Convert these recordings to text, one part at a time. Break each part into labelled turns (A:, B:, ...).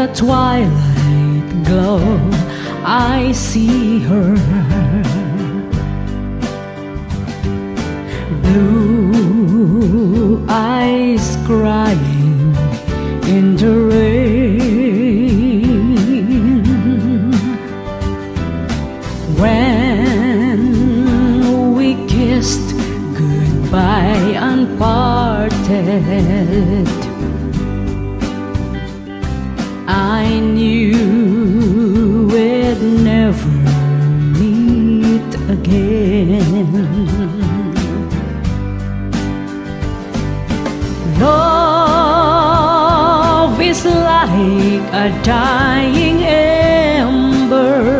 A: the twilight glow, I see her. Blue eyes crying in the rain. When we kissed goodbye and parted, I knew we'd never meet again. Love is like a dying ember,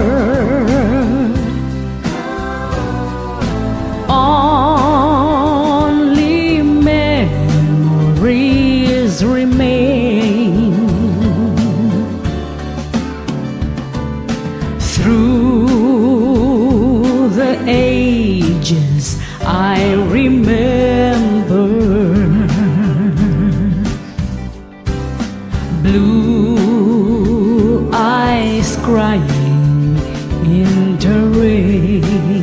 A: only memories remain. Through the ages I remember blue eyes crying in the rain.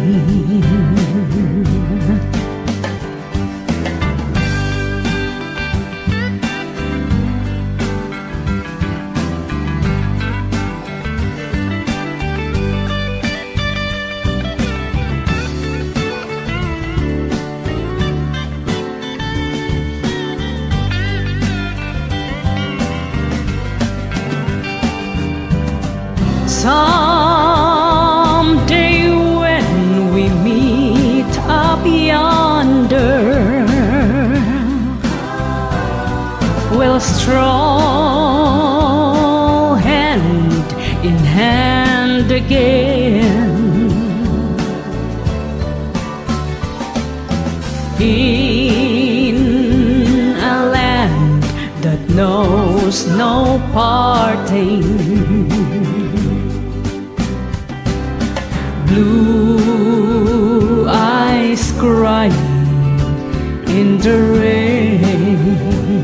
A: Someday when we meet up yonder, we'll stroll hand in hand again in a land that knows no parting. Blue eyes crying in the rain.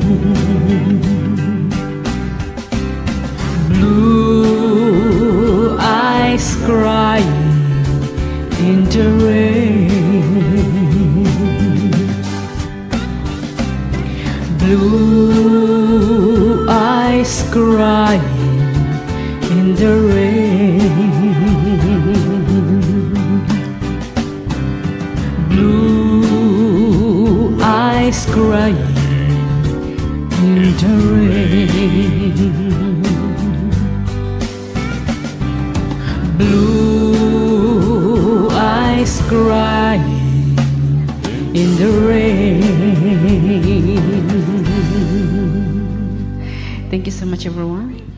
A: Blue eyes crying in the rain. Blue eyes crying in the rain. Blue eyes crying in the rain. Blue eyes crying in the rain. Thank you so much, everyone.